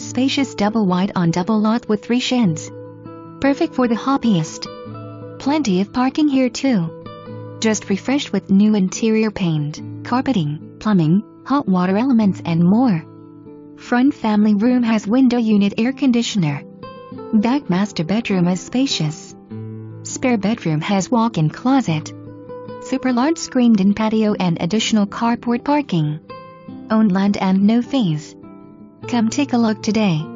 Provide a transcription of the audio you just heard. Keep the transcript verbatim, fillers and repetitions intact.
Spacious double wide on double lot with three sheds. Perfect for the hobbyist. Plenty of parking here too. Just refreshed with new interior paint, carpeting, plumbing, hot water elements and more. Front family room has window unit air conditioner. Back master bedroom is spacious. Spare bedroom has walk-in closet. Super large screened-in patio and additional carport parking. Own land and no fees. Come take a look today.